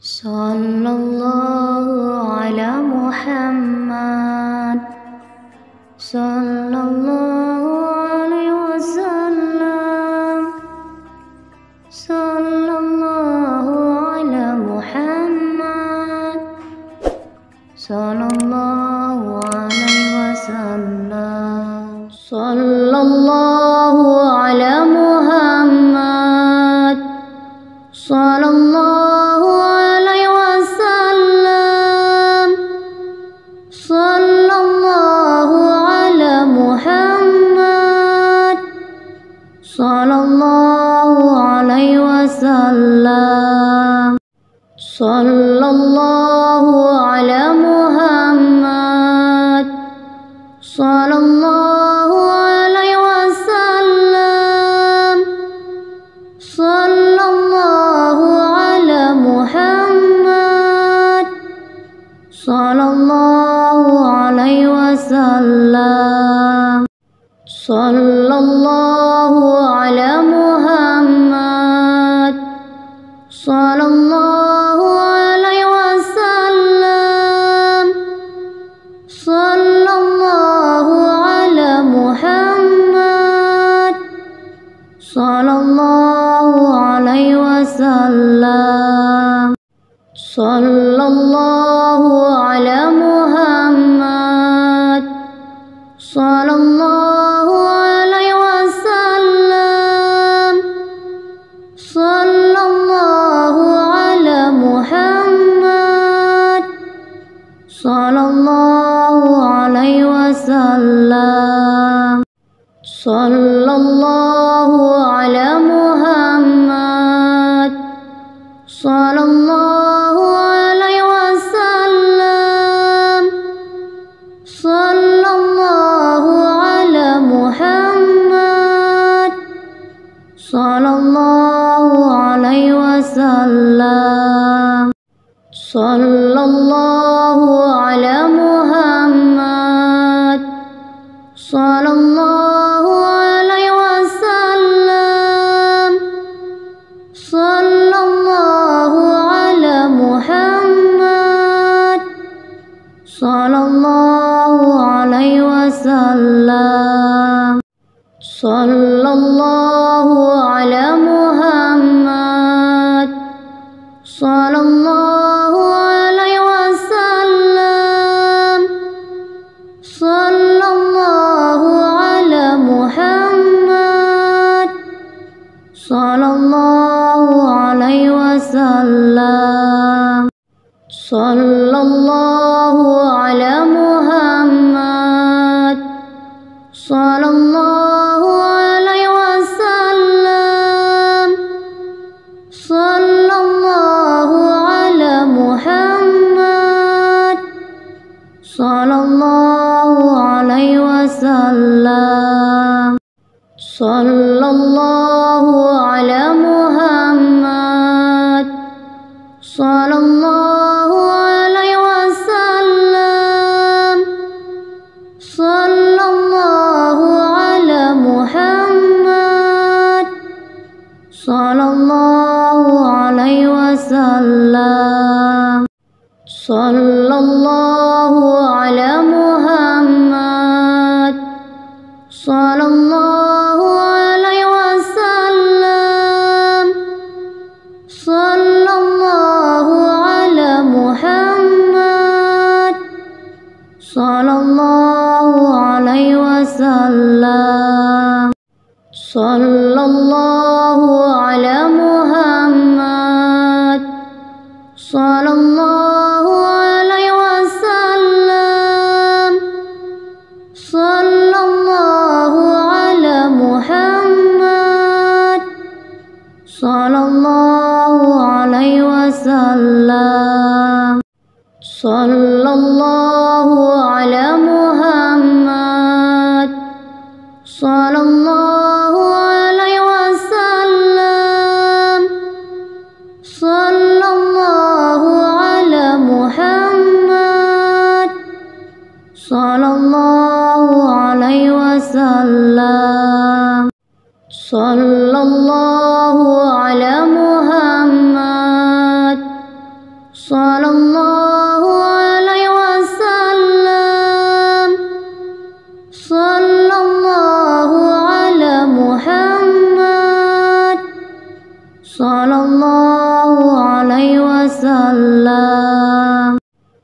Sallallahu ala Muhammad, sallallahu alaihi wasallam, sallallahu ala Muhammad, sallallahu alaihi wasallam, sallallahu ala Muhammad, sallallahu sallallahu alaihi wasallam, sallallahu ala Muhammad, sallallahu alaihi wasallam, sallallahu ala Muhammad, sallallahu alaihi wasallam, sallallahu ala Muhammad, sallallahu alaihi wasallam, sallallahu ala Muhammad, sallallahu alaihi wasallam, sallallahu ala Muhammad, sallallahu alaihi wasallam, sallallahu ala Muhammad, sallallahu alaihi wasallam, sallallahu ala Muhammad, sallallahu alaihi wasallam, sallallahu ala Muhammad, sallallahu alaihi wasallam, sallallahu ala Muhammad, sallallahu alaihi wasallam, sallallahu ala Muhammad, sallallahu alaihi wasallam, sallallahu ala Muhammad, sallallahu alaihi wasallam, sallallahu ala Muhammad, sallallahu alaihi wasallam, sallallahu ala Muhammad, sallallahu alaihi wasallam, sallallahu ala Muhammad, sallallahu alaihi wasallam, sallallahu ala Muhammad, sallallahu alaihi wasallam, sallallahu ala Muhammad, sallallahu alaihi wasallam, sallallahu ala Muhammad, sallallahu alaihi wasallam, sallallahu ala Muhammad, sallallahu alaihi wasallam, sallallahu ala Muhammad, sallallahu alaihi wasallam, sallallahu ala Muhammad, sallallahu alaihi wasallam, sallallahu ala Muhammad, sallallahu alaihi wasallam, sallallahu ala Muhammad, sallallahu alaihi wasallam, sallallahu ala Muhammad,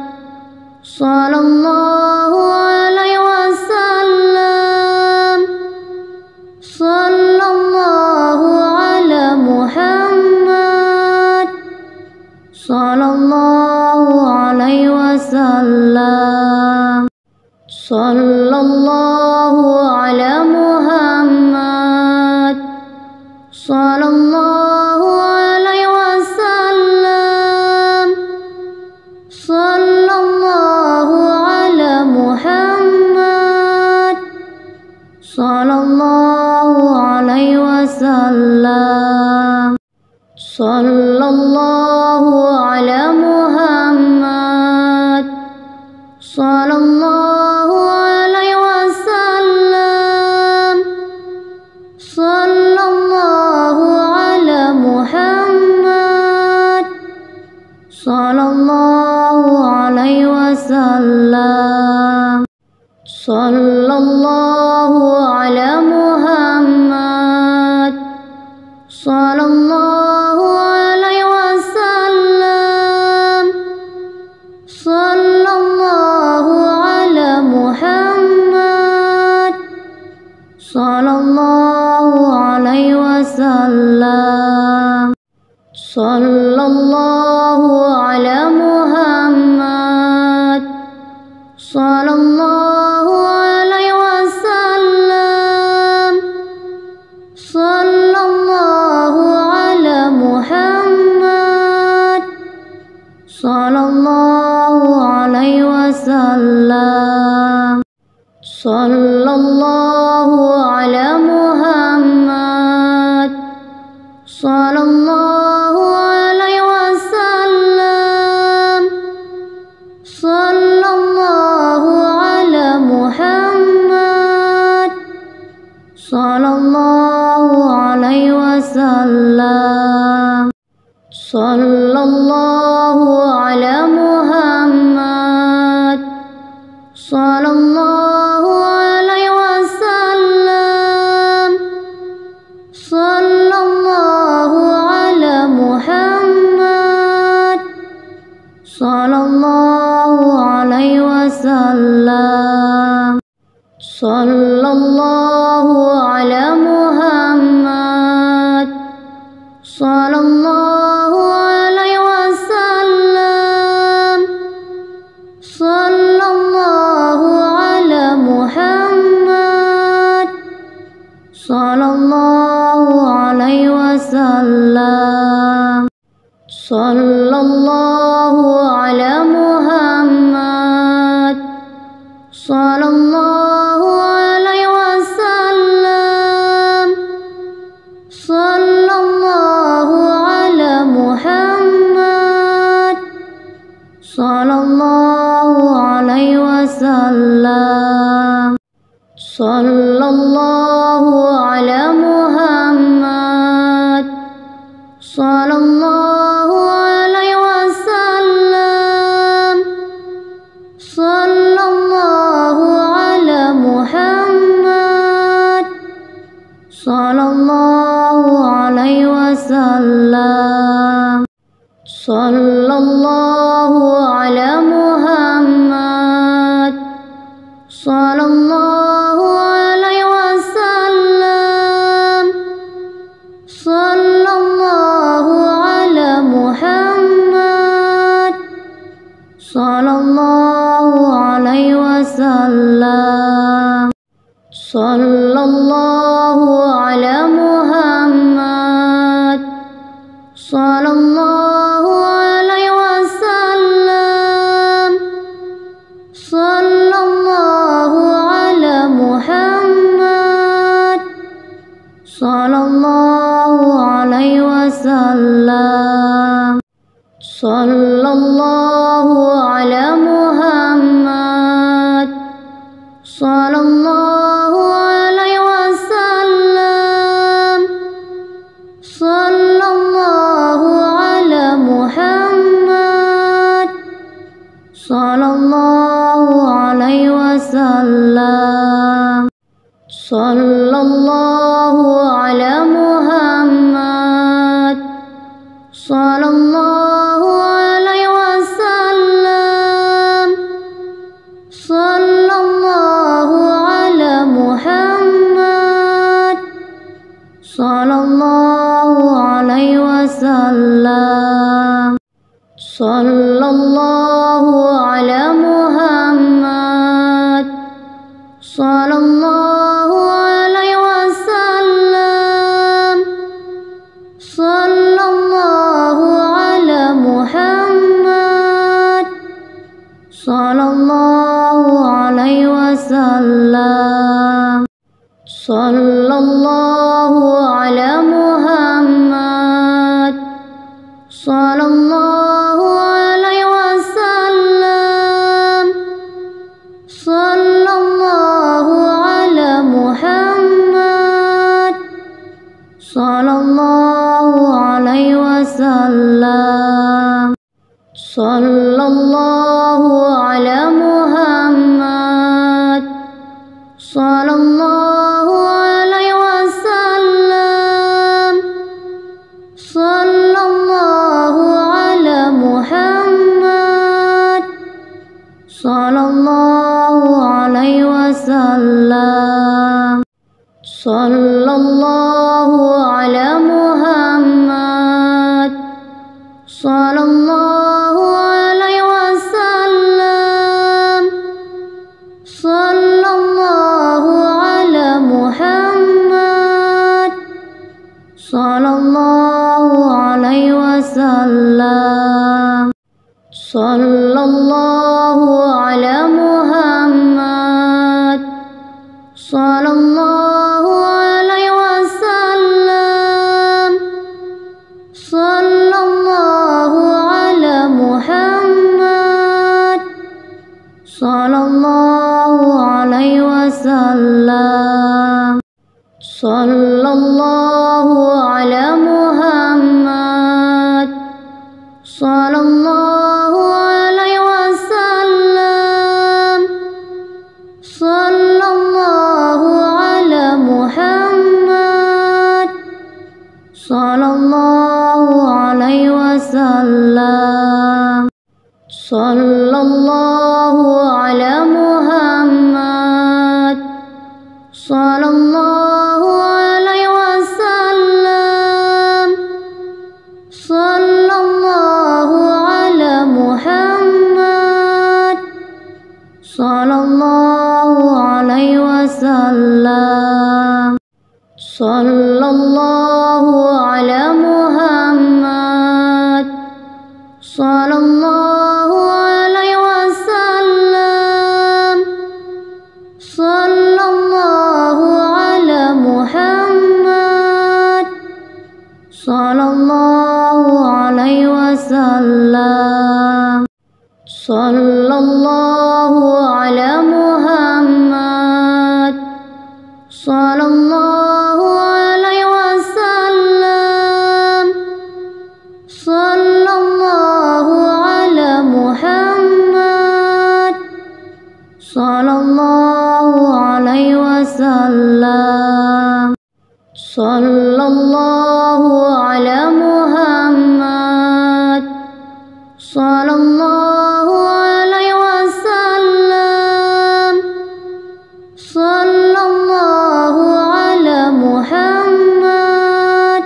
sallallahu alaihi wasallam, sallallahu ala Muhammad, sallallahu alaihi wasallam, sallallahu ala Muhammad. sallallahu alaihi wasallam. Sallallahu ala Muhammad, sallallahu alaihi wasallam. Sallallahu ala Muhammad, sallallahu alaihi wasallam. Sallallahu ala Muhammad, sallallahu alaihi wasallam. Sallallahu ala Muhammad, sallallahu alaihi wasallam. Sallallahu ala Muhammad, sallallahu alaihi wasallam. Sallallahu ala Muhammad, sallallahu alaihi wasallam. Sallallahu ala Muhammad, sallallahu alaihi wasallam. Sallallahu ala Muhammad, sallallahu alaihi wasallam. Sallallahu ala Muhammad, sallallahu alaihi wasallam. Sallallahu ala Muhammad, sallallahu alaihi wasallam. Sallallahu ala Muhammad, sallallahu alaihi wasallam. Sallallahu ala Muhammad, sallallahu alaihi wasallam. Sallallahu ala Muhammad, sallallahu alaihi wasallam. Sallallahu ala Muhammad, sallallahu alaihi wasallam. Sallallahu ala Muhammad, sallallahu alaihi wasallam. Sallallahu ala Muhammad, sallallahu alaihi wasallam. Sallallahu ala Muhammad, sallallahu alaihi wasallam. Sallallahu ala Muhammad, sallallahu alaihi wasallam. Sallallahu ala Muhammad, sallallahu alaihi wasallam. Sallallahu ala Muhammad, sallallahu alaihi wasallam. Sallallahu ala Muhammad, sallallahu alaihi wasallam. Sallallahu ala Muhammad, sallallahu alaihi wasallam. Sallallahu ala Muhammad, sallallahu alaihi wasallam. Sallallahu ala Muhammad, sallallahu alaihi wasallam. Sallallahu ala Muhammad, sallallahu alaihi wasallam. Sallallahu ala Muhammad, sallallahu alaihi wasallam. sallallahu ala Muhammad, sallallahu alaihi wasallam, sallallahu ala Muhammad, sallallahu alaihi wasallam, sallallahu ala Muhammad, sallallahu alaihi wasallam, sallallahu ala Muhammad, sallallahu alaihi wasallam, sallallahu ala Muhammad, sallallahu alaihi wasallam, sallallahu ala Muhammad, sallallahu alaihi wasallam, sallallahu ala Muhammad, sallallahu alaihi wasallam, sallallahu ala Muhammad, sallallahu alaihi wasallam, sallallahu ala Muhammad, sallallahu alaihi wasallam, sallallahu ala Muhammad, sallallahu alaihi wasallam, sallallahu ala Muhammad, sallallahu alaihi wasallam, sallallahu ala Muhammad, sallallahu alaihi wasallam, sallallahu ala Muhammad, sallallahu alaihi wasallam, sallallahu ala Muhammad, sallallahu alaihi wasallam, sallallahu ala Muhammad, sallallahu alaihi wasallam, sallallahu ala Muhammad, sallallahu alaihi wasallam, sallallahu ala Muhammad, sallallahu alaihi wasallam, sallallahu ala Muhammad,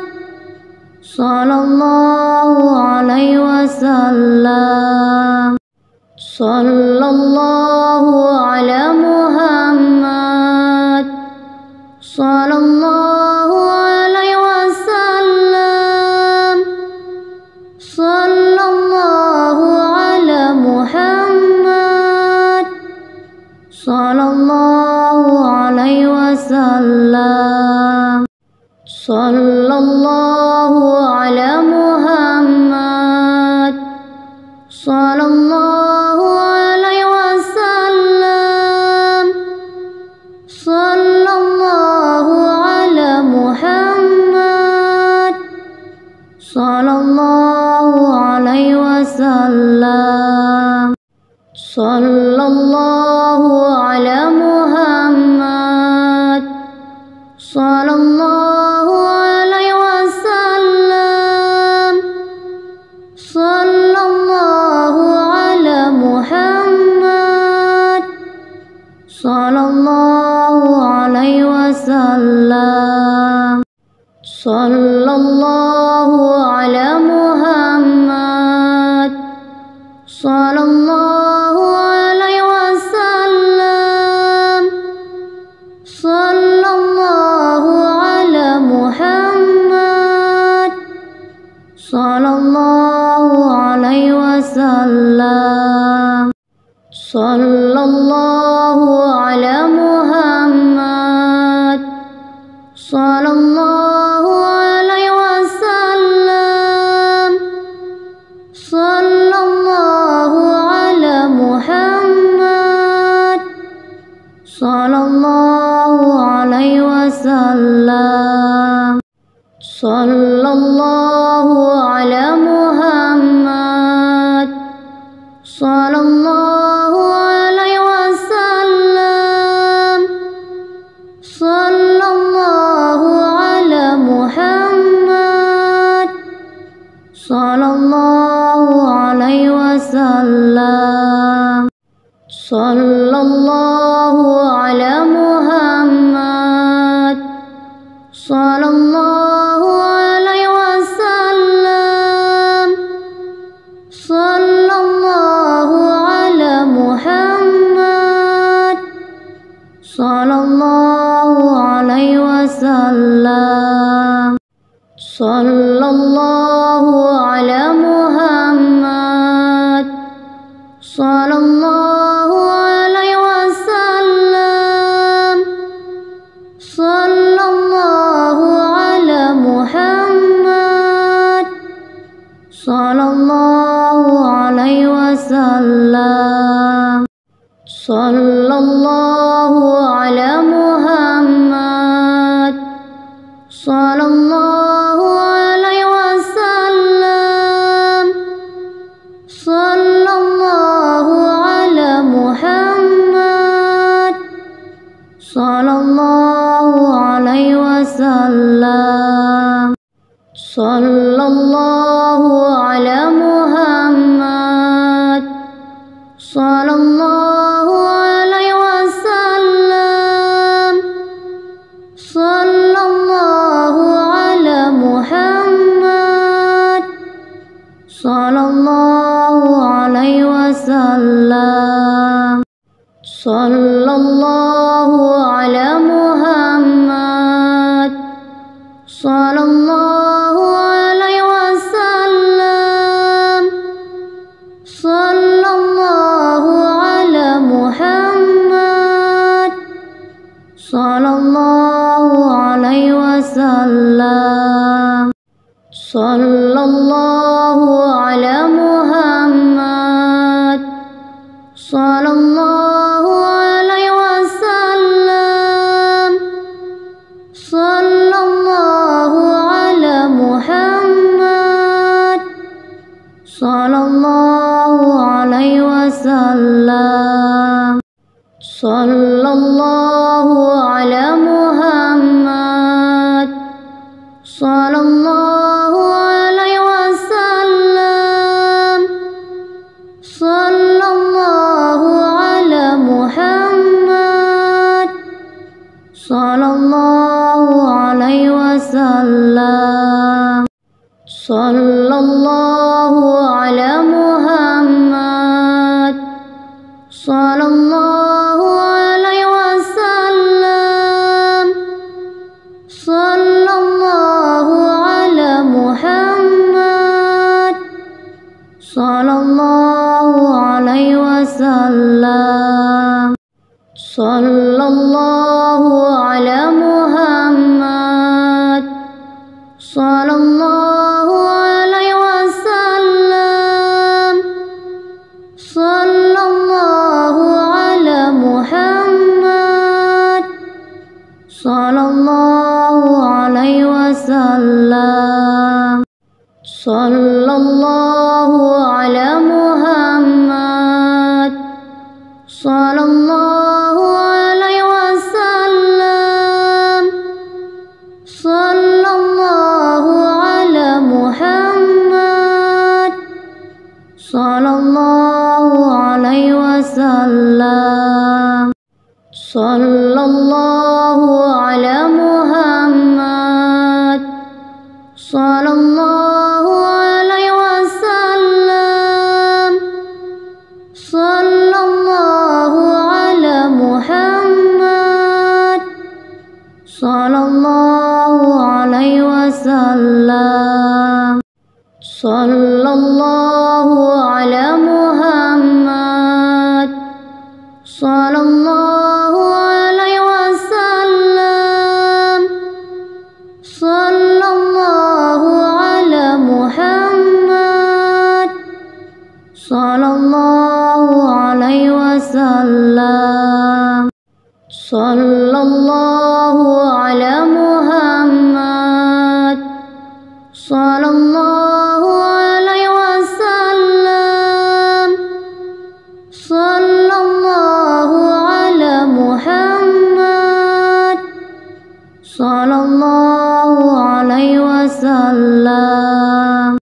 sallallahu alaihi wasallam, sallallahu ala Muhammad, sallallahu alaihi wasallam, sallallahu ala Muhammad, sallallahu alaihi wasallam, sallallahu ala Muhammad, sallallahu alaihi wasallam, sallallahu ala Muhammad, sallallahu alaihi wasallam, sallallahu ala Muhammad, sallallahu alaihi wasallam, sallallahu ala Muhammad, sallallahu alaihi wasallam, sallallahu ala Muhammad, sallallahu alaihi wasallam, sallallahu ala Muhammad, sallallahu alaihi wasallam, sallallahu ala Muhammad, wasallam. Sallallahu ala Muhammad. Sallallahu alaihi wasallam. Sallallahu ala Muhammad. Sallallahu alaihi wasallam. Sallallahu ala Muhammad. Sallallahu alaihi wasallam. Sallallahu ala Muhammad. Sallallahu alaihi wasallam. Sallallahu ala Muhammad. Sallallahu alaihi wasallam. Sallallahu ala Muhammad. Sallallahu alaihi wasallam. Sallallahu ala Muhammad. Sallallahu alaihi wasallam. Sallallahu ala Muhammad. Sallallahu alaihi wasallam. Sallallahu ala Muhammad. Sallallahu alaihi wasallam. Sallallahu ala Muhammad. Sallallahu alaihi wasallam. Sallallahu ala Muhammad. Sallallahu alaihi wasallam. Sallallahu ala Muhammad. Sallallahu alaihi wasallam. Sallallahu ala Muhammad. Sallallahu alaihi wasallam. Sallallahu ala Muhammad. Sallallahu alaihi wasallam. Sallallahu ala Muhammad. Sallallahu alaihi wasallam. Sallallahu ala Muhammad. Sallallahu alaihi wasallam. Sallallahu ala Muhammad. Sallallahu alaihi wasallam. Sallallahu ala Muhammad. Sallallahu alaihi wasallam. Sallallahu ala Muhammad. Sallallahu alaihi wasallam. Sallallahu ala Muhammad. Sallallahu alaihi wasallam. Sallallahu ala Muhammad. Sallallahu alaihi wasallam. Sallallahu ala Muhammad. Sallallahu alaihi wasallam. Sallallahu ala Muhammad. Sallallahu alaihi wasallam. Sallallahu ala Muhammad. Sallallahu alaihi wasallam. Sallallahu ala Muhammad. Sallallahu alaihi wasallam. Sallallahu ala Muhammad. Sallallahu alaihi wasallam. Sallallahu ala sallallahu alaihi wasallam.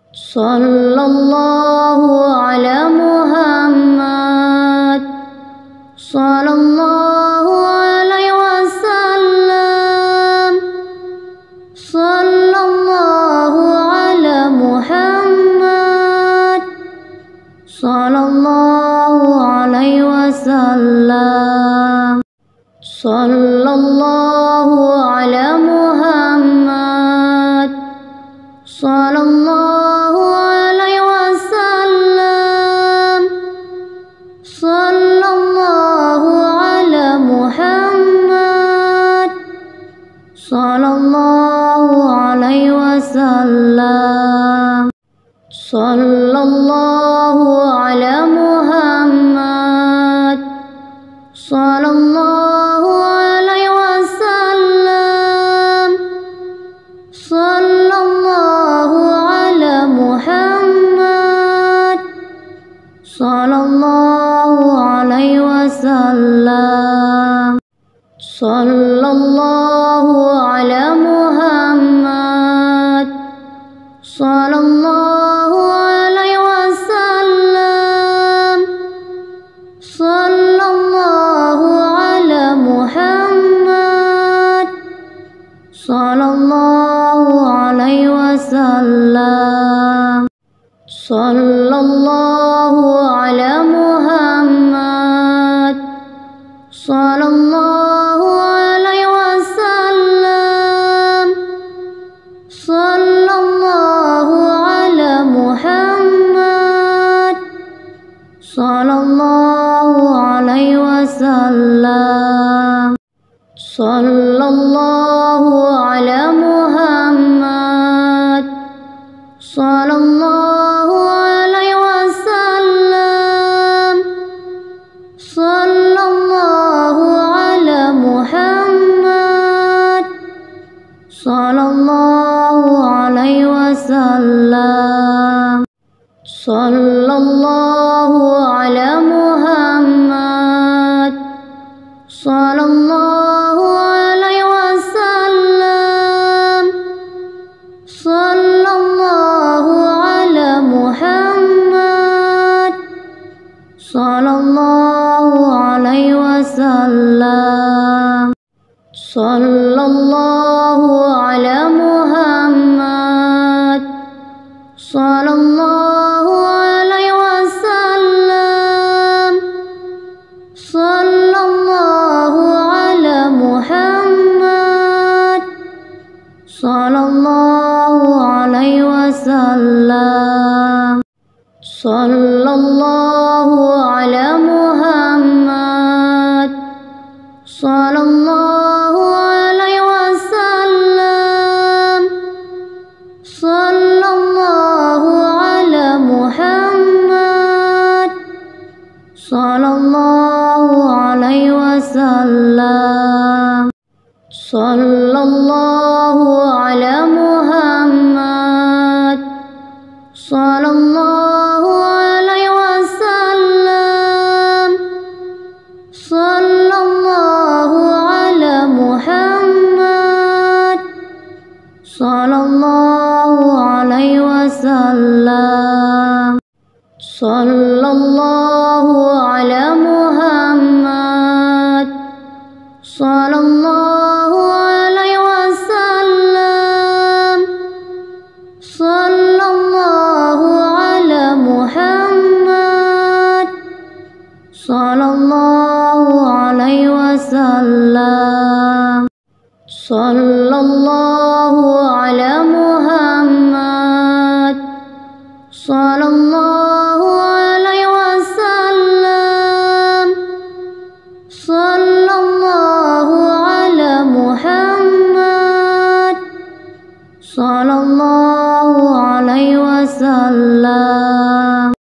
Sallallahu ala Muhammad, sallallahu alaihi wasallam. Sallallahu ala Muhammad, sallallahu alaihi wasallam. Sallallahu ala Muhammad, sallallahu alaihi wasallam. Sallallahu ala Muhammad, sallallahu alaihi wasallam. Sallallahu ala Muhammad, sallallahu alaihi wasallam. Sallallahu ala Muhammad, sallallahu alaihi wasallam. Sallallahu ala Muhammad, sallallahu alaihi wasallam. Sallallahu ala Muhammad, sallallahu alaihi wasallam. Sallallahu ala Muhammad, sallallahu alaihi wasallam. Sallallahu ala Muhammad, sallallahu alaihi wasallam. Sallallahu ala Muhammad, sallallahu alaihi wasallam. Sallallahu ala Muhammad, sallallahu alaihi wasallam. Sallallahu ala Muhammad, sallallahu alaihi wasallam. Sallallahu ala Muhammad, sallallahu alaihi wasallam. Sallallahu ala Muhammad, sallallahu alaihi wasallam. Sallallahu ala Muhammad, sallallahu alaihi wasallam. Sallallahu ala Muhammad, sallallahu alaihi wasallam. Sallallahu ala Muhammad, sallallahu alaihi wasallam. Sallallahu ala Muhammad, sallallahu alaihi wasallam. Sallallahu ala Muhammad, sallallahu alaihi wasallam. Sallallahu ala Muhammad, sallallahu alaihi wasallam. Sallallahu ala Muhammad, sallallahu alaihi wasallam. Sallallahu ala Muhammad.